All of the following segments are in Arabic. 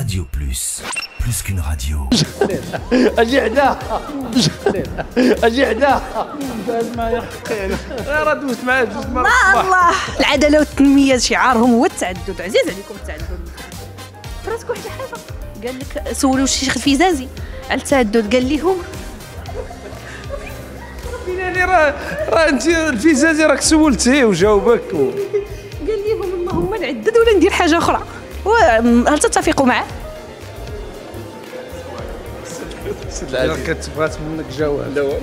Radio Plus, plus qu'une radio. اجي عدا اجي عدا راه دوزت معاه جوج مرات. الله العداله والتنميه شعارهم هو التعدد. عزيز عليكم التعدد. فراسك واحد الحاجه قال لك سولوا شي شيخ الفيزازي على التعدد قال لهم يعني راه انت الفيزازي راك سولتيه وجاوبك قال لهم اللهم نعدد ولا ندير حاجه اخرى. هل تتفقوا معه؟ كتبغات منك جواب.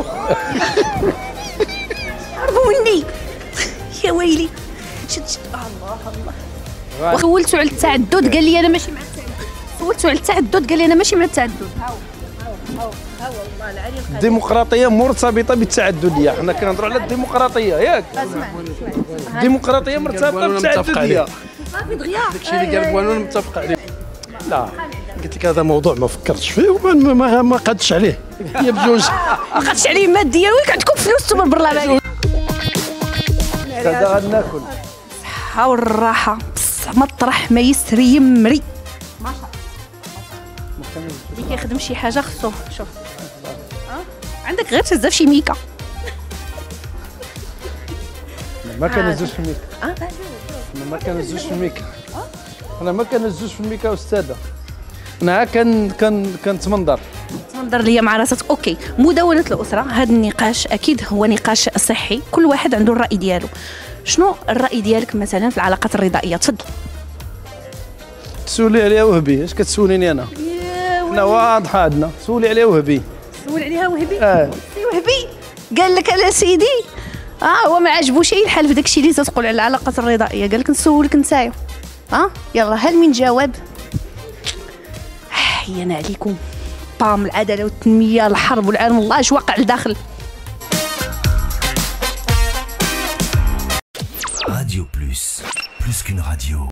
عرفوا مني يا ويلي شد الله الله. سولتو على التعدد قال لي انا ماشي مع التعدد. سولتو على التعدد قال لي انا ماشي مع التعدد. هاو والله العلي القدير. الديمقراطيه مرتبطه بالتعدديه. حنا كنهضروا على الديمقراطيه ياك. اسمع الديمقراطيه مرتبطه بالتعدديه. صافي دغيا داكشي اللي قال وانا متفق عليه. لا قلت لك هذا موضوع ما فكرتش فيه وما قدش عليه. هي بجوج ما خدتش عليه ماديا وين عندكم فلوس نتوما البرلمان. هذا غناكل الصحة والراحة بصح مطرح ما يسري يمري. ما شاء الله اللي كيخدم شي حاجة خصو شوف عندك غير تهزها في شي ميكا. ما كنهزوش في الميكا. انا ما كنهزوش في الميكا. انا ما كنهزوش في الميكا استاذه. انا كنتمنظر تمنظر ليا مع راسك. اوكي مدونة الأسرة هذا النقاش اكيد هو نقاش صحي كل واحد عنده الرأي ديالو. شنو الرأي ديالك مثلا في العلاقات الرضائية؟ تفضل. تسولي عليها وهبي. اش كتسوليني انا؟ حنا واضحه عندنا. سولي عليها وهبي. سول عليها وهبي. سي وهبي قال لك انا سيدي هو ما عجبوش الحال في داكشي اللي تقول على العلاقات الرضائيه. قال لك نسولك نتايا. يلا هل من جواب؟ حينا عليكم بام العداله والتنميه الحرب والعالم الله اش واقع لداخل. Radio Plus, plus qu'une radio.